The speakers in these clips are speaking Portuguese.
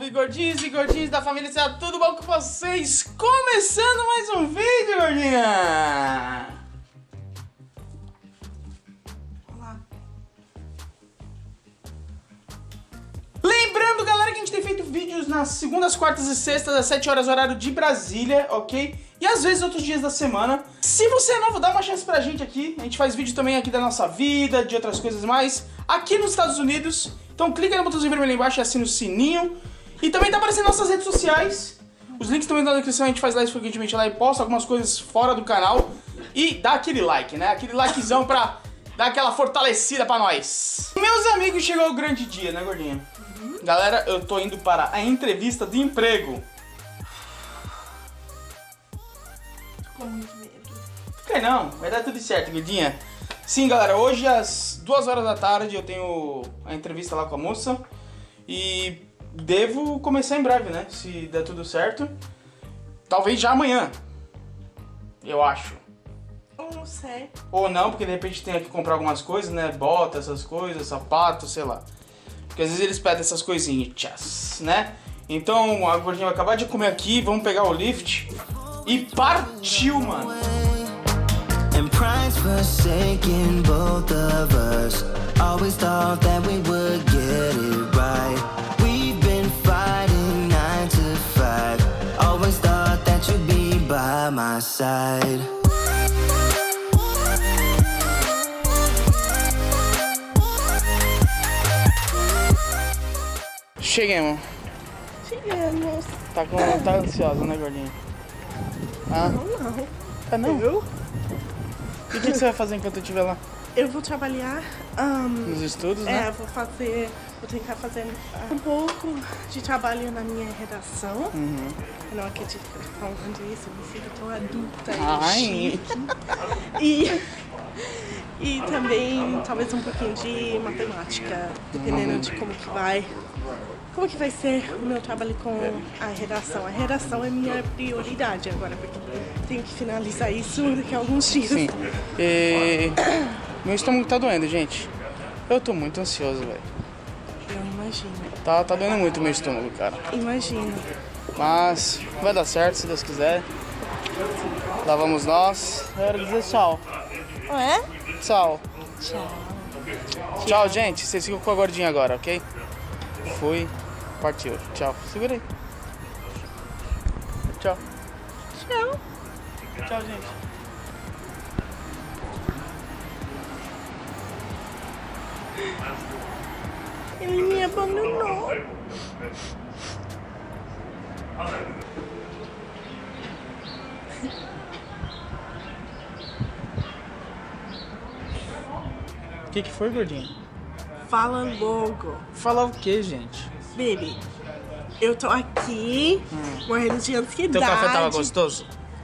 Salve, gordinhos e gordinhas da família, seja tudo bom com vocês? Começando mais um vídeo, gordinha! Olá. Lembrando, galera, que a gente tem feito vídeos nas segundas, quartas e sextas, às 7 horas, horário de Brasília, ok? E às vezes outros dias da semana. Se você é novo, dá uma chance pra gente aqui. A gente faz vídeo também aqui da nossa vida, de outras coisas mais, aqui nos Estados Unidos. Então clica no botãozinho vermelho embaixo e assina o sininho. E também tá aparecendo nossas redes sociais. Os links também estão na descrição, a gente faz live frequentemente lá e posta algumas coisas fora do canal. E dá aquele like, né? Aquele likezão pra dar aquela fortalecida pra nós. Meus amigos, chegou o grande dia, né, gordinha? Galera, eu tô indo para a entrevista de emprego. Com muito medo. Fica não, vai dar tudo certo, gordinha. Sim, galera, hoje às 2 horas da tarde eu tenho a entrevista lá com a moça. E devo começar em breve, né? Se der tudo certo. Talvez já amanhã. Eu acho. Eu não sei. Ou não, porque de repente tem que comprar algumas coisas, né? Bota, essas coisas, sapato, sei lá. Porque às vezes eles pedem essas coisinhas, né? Então a gordinha vai acabar de comer aqui, vamos pegar o lift. E partiu, mano! And pride's forsaken both of us. Always thought that we would get it right. We've been fighting 9 to 5. Always thought that you'd be by my side. Cheguemos. Chegamos. Tá ansiosa, né, gordinha? Ah, Não. tá não? Eu? E o que você vai fazer enquanto eu estiver lá? Eu vou trabalhar. Nos estudos, né? Vou tentar fazer um pouco de trabalho na minha redação. Uhum. Eu não acredito que eu tô falando isso, eu me sinto tão adulta Ai. e também talvez um pouquinho de matemática, dependendo de como que vai ser o meu trabalho com a redação. A redação é minha prioridade agora, porque tenho que finalizar isso daqui a alguns dias. Sim. E... meu estômago tá doendo, gente. Eu tô muito ansioso, velho. Eu imagino. Tá doendo muito meu estômago, cara. Imagino. Mas vai dar certo, se Deus quiser. Lá vamos nós. É hora de dizer tchau. É? Tchau. Tchau. Tchau, gente. Vocês ficam com a gordinha agora, ok? Fui. Partiu. Tchau. Segura aí. Tchau. Tchau. Tchau, gente. Ele me abandonou. O que foi, gordinha? Fala logo. Falar o que, gente? Baby, eu tô aqui morrendo de ansiedade. Teu café tava gostoso?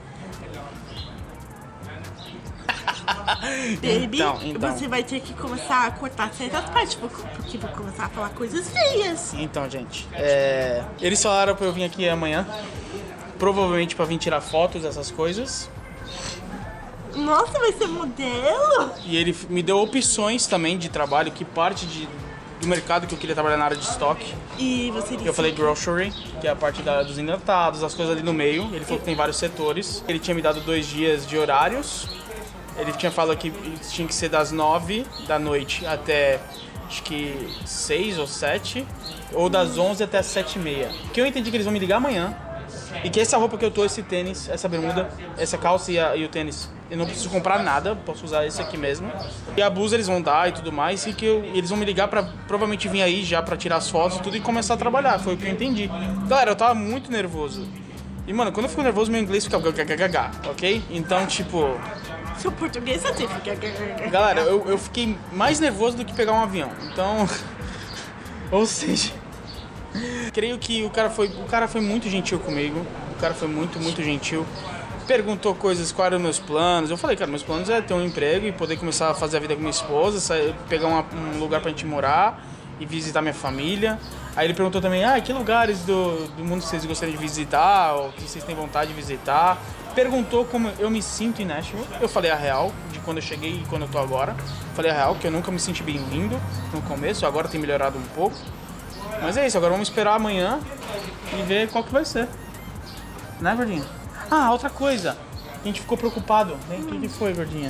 Baby, Então. você vai ter que começar a cortar certas partes, porque vou começar a falar coisas feias. Então, gente, eles falaram pra eu vir aqui amanhã. Provavelmente pra vir tirar fotos dessas coisas. Nossa, vai ser modelo? E ele me deu opções também de trabalho, que parte do mercado que eu queria trabalhar na área de estoque. E você disse Eu falei grocery, que é a parte dos enlatados, as coisas ali no meio. Ele falou que tem vários setores. Ele tinha me dado 2 dias de horários. Ele tinha falado que tinha que ser das 9 da noite até, acho que 6 ou 7. Ou das 11 até as 7h30. Que eu entendi que eles vão me ligar amanhã. E que essa roupa que eu tô, esse tênis, essa bermuda, essa calça e o tênis, eu não preciso comprar nada, posso usar esse aqui mesmo. E a blusa eles vão dar e tudo mais, e que eles vão me ligar pra provavelmente vir aí já pra tirar as fotos e tudo e começar a trabalhar, foi o que eu entendi. Galera, eu tava muito nervoso. E mano, quando eu fico nervoso, meu inglês fica gagagagá, ok? Então, tipo... seu português você fica... Galera, eu fiquei mais nervoso do que pegar um avião, então... Ou seja... Creio que o cara foi muito gentil comigo. O cara foi muito gentil. Perguntou coisas, quais eram meus planos. Eu falei, cara, meus planos é ter um emprego e poder começar a fazer a vida com minha esposa, pegar um lugar pra gente morar e visitar minha família. Aí ele perguntou também, que lugares do mundo vocês gostariam de visitar, ou que vocês têm vontade de visitar. Perguntou como eu me sinto em Nashville. Eu falei a real, de quando eu cheguei e quando eu tô agora. Falei a real, que eu nunca me senti bem-vindo no começo, agora tem melhorado um pouco. Mas é isso, agora vamos esperar amanhã e ver qual que vai ser. Né, gordinha? Ah, outra coisa. A gente ficou preocupado. O que foi, gordinha?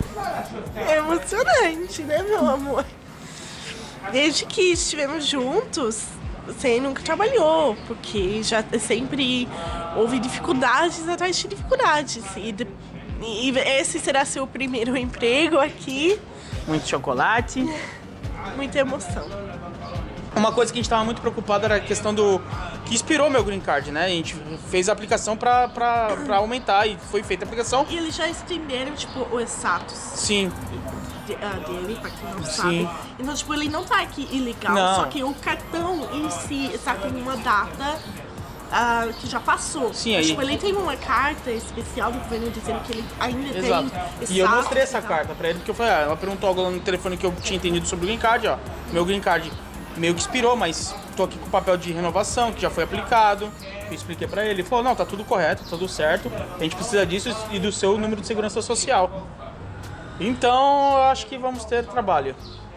É emocionante, né, meu amor? Desde que estivemos juntos, você nunca trabalhou, porque já sempre houve dificuldades atrás de dificuldades. E esse será seu primeiro emprego aqui. Muito chocolate. Muita emoção. Uma coisa que a gente tava muito preocupado era a questão do... que inspirou meu green card, né? A gente fez a aplicação pra aumentar e foi feita a aplicação. E eles já estenderam, tipo, o status. Sim. Dele, pra quem não Sim. sabe. Então, tipo, ele não tá aqui ilegal, Não. só que o cartão em si está com uma data que já passou. Sim, aí... Tipo, ele tem uma carta especial do governo dizendo que ele ainda Exato. tem E eu mostrei essa status, carta pra ele, porque eu falei, ela perguntou algo no telefone que eu tinha entendido sobre o green card, ó. Meu green card meio que expirou, mas tô aqui com o papel de renovação, que já foi aplicado. Eu expliquei pra ele, ele falou, não, tá tudo correto, tá tudo certo. A gente precisa disso e do seu número de segurança social. Então, eu acho que vamos ter trabalho.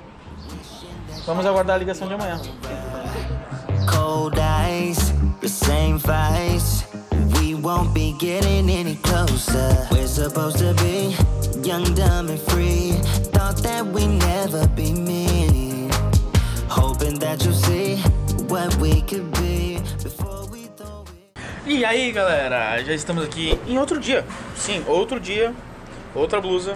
Vamos aguardar a ligação de amanhã. Cold eyes, the same face. We won't be getting any closer. We're supposed to be young, dumb and free. Thought that we never be mean. Hoping that you'll see what we could be before we throw it. E aí, galera, já estamos aqui em outro dia. Sim, outro dia, outra blusa,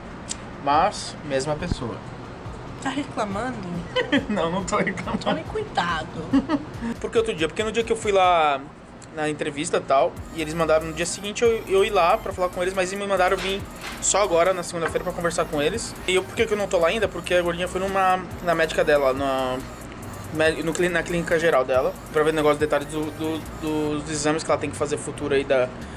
mas mesma pessoa. Tá reclamando? Não tô reclamando. Tome cuidado. Por que outro dia? Porque no dia que eu fui lá na entrevista e tal, e eles mandaram no dia seguinte eu ir lá pra falar com eles, mas eles me mandaram vir só agora, na segunda-feira, pra conversar com eles. E por que eu não tô lá ainda? Porque a gordinha foi na médica dela, na clínica geral dela, pra ver o negócio, detalhes dos exames que ela tem que fazer futuro aí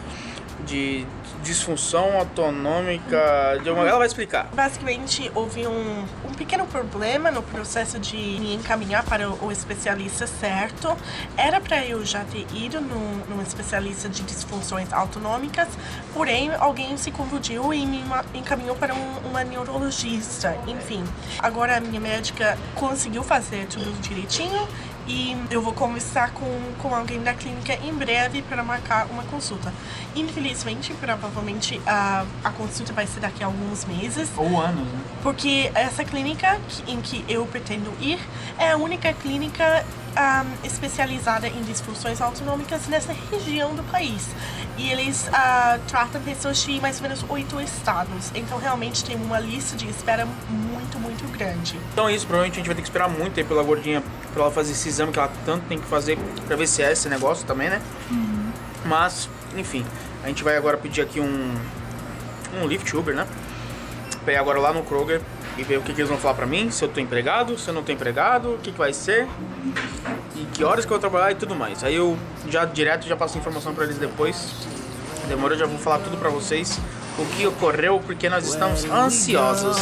de disfunção autonômica, ela vai explicar. Basicamente, houve um pequeno problema no processo de me encaminhar para o especialista certo. Era para eu já ter ido num especialista de disfunções autonômicas, porém, alguém se confundiu e me encaminhou para uma neurologista. Enfim, agora a minha médica conseguiu fazer tudo direitinho e eu vou conversar com alguém da clínica em breve para marcar uma consulta. Infelizmente, provavelmente a consulta vai ser daqui a alguns meses. Ou anos, né? Porque essa clínica em que eu pretendo ir é a única clínica especializada em disfunções autonômicas nessa região do país. E eles tratam pessoas de mais ou menos 8 estados. Então realmente tem uma lista de espera muito, muito grande. Então é isso, provavelmente a gente vai ter que esperar muito aí pela gordinha, pra ela fazer esse exame que ela tanto tem que fazer pra ver se é esse negócio também, né? Uhum. Mas, enfim, a gente vai agora pedir aqui um Lyft Uber, né? Pegar agora lá no Kroger e ver o que eles vão falar pra mim, se eu tô empregado, se eu não tô empregado, o que vai ser e que horas que eu vou trabalhar e tudo mais. Aí eu já passo a informação pra eles depois. Demora, eu já vou falar tudo pra vocês o que ocorreu, porque nós estamos ansiosos.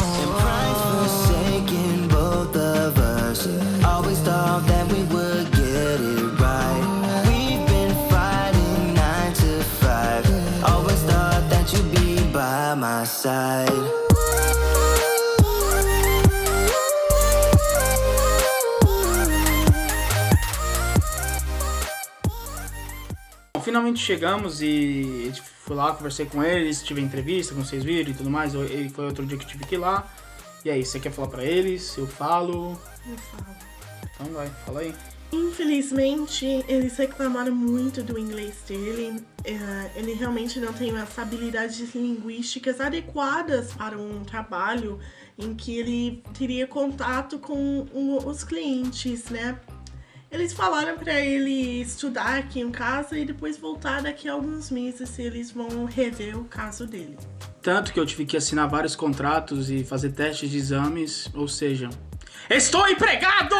Finalmente chegamos e fui lá, conversei com eles, tive entrevista, como vocês viram e tudo mais. E foi outro dia que eu tive que ir lá. E aí, você quer falar pra eles? Eu falo? Eu falo. Então vai, fala aí. Infelizmente, eles reclamaram muito do inglês dele. Ele realmente não tem as habilidades linguísticas adequadas para um trabalho em que ele teria contato com os clientes, né? Eles falaram pra ele estudar aqui em casa e depois voltar daqui a alguns meses, eles vão rever o caso dele. Tanto que eu tive que assinar vários contratos e fazer testes de exames, ou seja, estou empregado!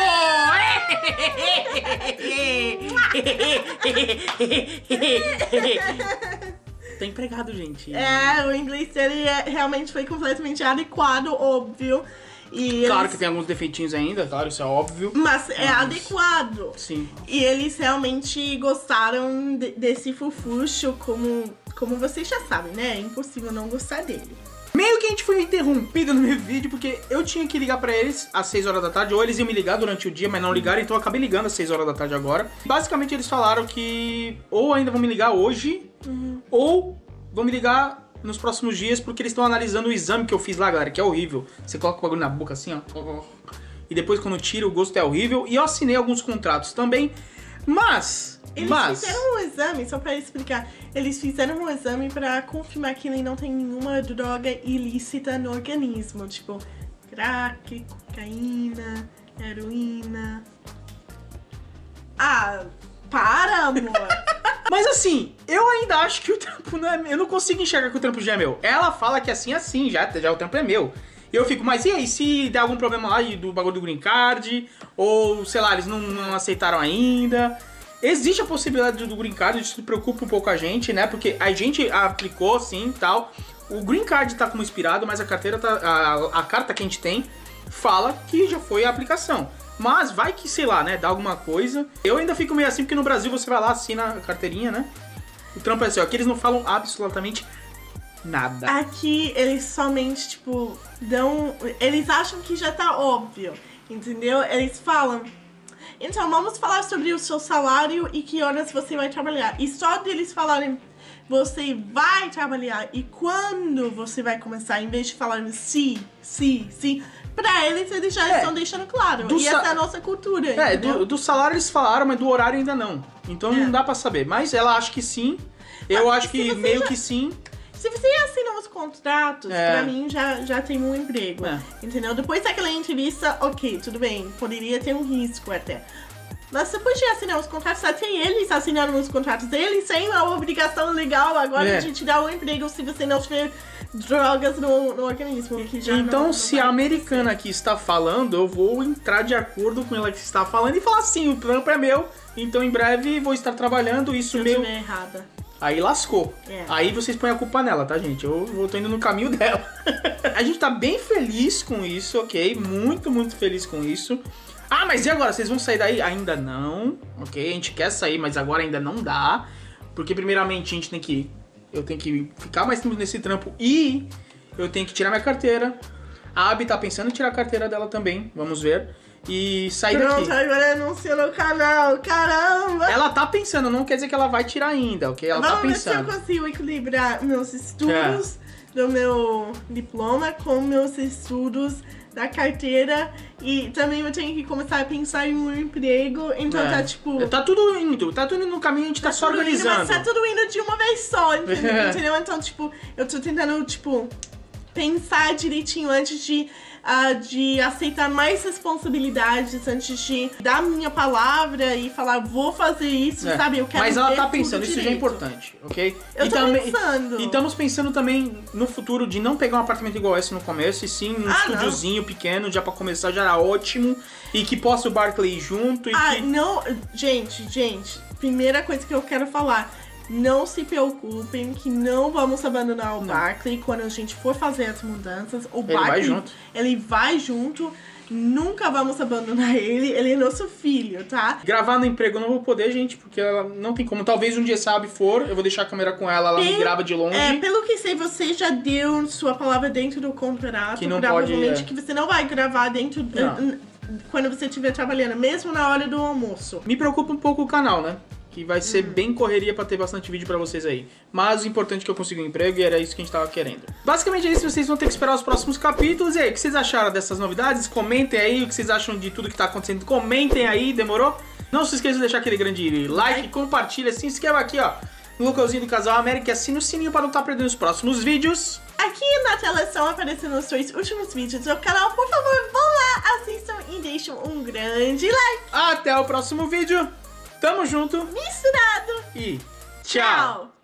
Tá empregado, gente. O inglês dele realmente foi completamente adequado, óbvio. E claro que tem alguns defeitinhos ainda, claro, isso é óbvio. Mas é adequado. Sim. E eles realmente gostaram desse fofucho, como vocês já sabem, né? É impossível não gostar dele. Meio que a gente foi interrompido no meu vídeo, porque eu tinha que ligar pra eles às 6 horas da tarde, ou eles iam me ligar durante o dia, mas não ligaram, então eu acabei ligando às 6 horas da tarde agora. Basicamente eles falaram que ou ainda vão me ligar hoje, ou vão me ligar nos próximos dias, porque eles estão analisando o exame que eu fiz lá, galera, que é horrível. Você coloca o bagulho na boca assim, ó, e depois quando tira o gosto é horrível. E eu assinei alguns contratos também, mas... Eles fizeram um exame, só pra explicar, eles fizeram um exame pra confirmar que ele não tem nenhuma droga ilícita no organismo, tipo crack, cocaína, heroína... Ah, para, amor! Mas assim, eu ainda acho que o trampo não é meu. Eu não consigo enxergar que o trampo já é meu. Ela fala que assim, já o trampo é meu. Eu fico, mas e aí, se der algum problema lá do bagulho do Green Card, ou sei lá, eles não aceitaram ainda... Existe a possibilidade do Green Card, isso preocupa um pouco a gente, né? Porque a gente aplicou, sim, tal. O Green Card tá como expirado, mas a carteira tá, a carta que a gente tem fala que já foi a aplicação. Mas vai que, sei lá, né, dá alguma coisa. Eu ainda fico meio assim, porque no Brasil você vai lá, assina a carteirinha, né? O trampo é assim, ó, aqui eles não falam absolutamente nada. Aqui eles somente, tipo, dão... Eles acham que já tá óbvio, entendeu? Eles falam... Então, vamos falar sobre o seu salário e que horas você vai trabalhar. E só deles falarem, você vai trabalhar e quando você vai começar, em vez de falarem sim, pra eles já estão deixando claro. E essa é a nossa cultura. Do salário eles falaram, mas do horário ainda não. Então não dá pra saber. Mas ela acha que sim, eu acho que meio que sim. Se você assina os contratos, pra mim já tem um emprego, entendeu? Depois daquela entrevista, ok, tudo bem, poderia ter um risco até. Mas depois de assinar os contratos, até eles assinaram os contratos deles sem a obrigação legal agora de te dar um emprego se você não tiver drogas no organismo. Que já então, não se a americana aqui está falando, eu vou entrar de acordo com ela que está falando e falar assim, o trampo é meu, então em breve vou estar trabalhando, isso eu meio... estiver errada. Aí lascou. Aí vocês põem a culpa nela, tá, gente? Eu tô indo no caminho dela. A gente tá bem feliz com isso, ok? Muito, muito feliz com isso. Ah, mas e agora? Vocês vão sair daí? Ainda não, ok? A gente quer sair, mas agora ainda não dá. Porque primeiramente a gente tem que... Eu tenho que ficar mais tempo nesse trampo e eu tenho que tirar minha carteira. A Abby tá pensando em tirar a carteira dela também, vamos ver. E sair daqui. Pronto, agora anuncia no canal, caramba! Ela tá pensando, não quer dizer que ela vai tirar ainda, ok? Ela tá pensando. Vamos ver se eu consigo equilibrar meus estudos do meu diploma com meus estudos da carteira. E também eu tenho que começar a pensar em um emprego, então tá tipo... Tá tudo indo no caminho, a gente tá só organizando. Mas tá tudo indo de uma vez só, entendeu? Então, tipo, eu tô tentando, tipo, pensar direitinho antes de aceitar mais responsabilidades, antes de dar minha palavra e falar, vou fazer isso, sabe? Eu quero. Mas ela ver tá tudo pensando, isso direito. já é importante, ok? Eu tô pensando. E estamos pensando também no futuro de não pegar um apartamento igual esse no começo, e sim um estúdiozinho pequeno, já pra começar já era ótimo, e que possa o Barclay ir junto e que... não, gente, primeira coisa que eu quero falar, não se preocupem que não vamos abandonar o Barclay quando a gente for fazer as mudanças. O Barclay, vai junto. Ele vai junto. Nunca vamos abandonar ele é nosso filho, tá? Gravar no emprego eu não vou poder, gente, porque ela não tem como. Talvez um dia Sabe for, eu vou deixar a câmera com ela me grava de longe. Pelo que sei, você já deu sua palavra dentro do contrato. Que não provavelmente pode, que você não vai gravar dentro... quando você estiver trabalhando, mesmo na hora do almoço. Me preocupa um pouco o canal, né? Que vai ser bem correria pra ter bastante vídeo pra vocês aí. Mas o importante é que eu consiga um emprego e era isso que a gente tava querendo. Basicamente é isso, vocês vão ter que esperar os próximos capítulos. E aí, o que vocês acharam dessas novidades? Comentem aí o que vocês acham de tudo que tá acontecendo. Comentem aí, demorou? Não se esqueça de deixar aquele grande like, compartilha, se inscreva aqui, ó, no localzinho do Casal América e assina o sininho para não estar perdendo os próximos vídeos. Aqui na tela estão aparecendo os 3 últimos vídeos do canal. Por favor, vão lá, assistam e deixem um grande like. Até o próximo vídeo. Tamo junto. Misturado. E tchau.